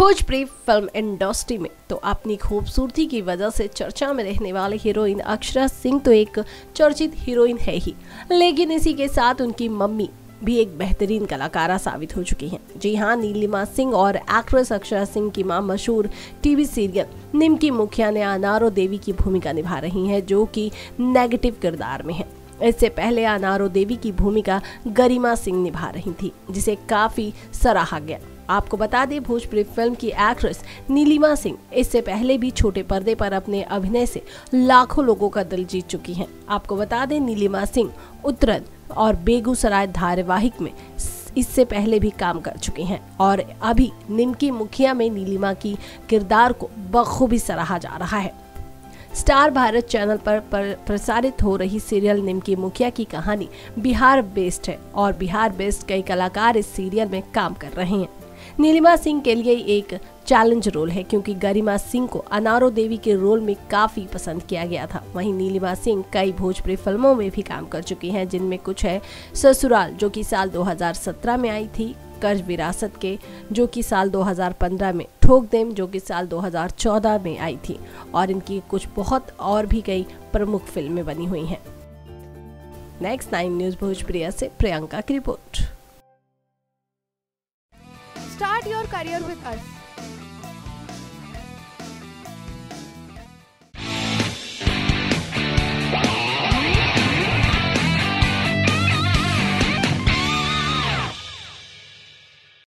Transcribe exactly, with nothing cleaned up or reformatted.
Bhojpuri film industry में तो अपनी खूबसूरती की वजह से चर्चा में रहने वाली हीरोइन अक्षरा सिंह तो एक चर्चित हीरोइन है ही, लेकिन इसी के साथ उनकी मम्मी भी एक बेहतरीन कलाकारा साबित हो चुकी हैं। जी हाँ, नीलिमा सिंह और एक्ट्रेस अक्षरा सिंह की मां मशहूर टीवी सीरियल निमकी मुखिया ने अनारो देवी की भूमिका निभा रही हैं, जो कि नेगेटिव किरदार में है। इससे पहले अनारो देवी की भूमिका गरिमा सिंह निभा रही थी, जिसे काफी सराहा गया। आपको बता दें, भोजपुरी फिल्म की एक्ट्रेस नीलिमा सिंह इससे पहले भी छोटे पर्दे पर अपने अभिनय से लाखों लोगों का दिल जीत चुकी हैं। आपको बता दें, नीलिमा सिंह उत्तरद और बेगूसराय धारावाहिक में इससे पहले भी काम कर चुकी हैं और अभी निमकी मुखिया में नीलिमा की किरदार को बखूबी सराहा जा रहा है। स्टार भारत चैनल पर, पर प्रसारित हो रही सीरियल निमकी मुखिया की कहानी बिहार बेस्ड है और बिहार बेस्ड कई कलाकार इस सीरियल में काम कर रहे हैं। नीलिमा सिंह के लिए एक चैलेंज रोल है, क्योंकि गरिमा सिंह को अनारो देवी के रोल में काफी पसंद किया गया था। वहीं नीलिमा सिंह कई भोजपुरी फिल्मों में भी काम कर चुकी हैं, जिनमें कुछ है ससुराल, जो कि साल दो हज़ार सत्रह में आई थी, कर्ज विरासत के, जो कि साल दो हज़ार पंद्रह में, ठोक देम, जो कि साल दो हज़ार चौदह में आई थी, और इनकी कुछ बहुत और भी कई प्रमुख फिल्में बनी हुई हैं। नेक्स्ट नाइन न्यूज भोजपुरिया से प्रियंका की report. Start your career with us.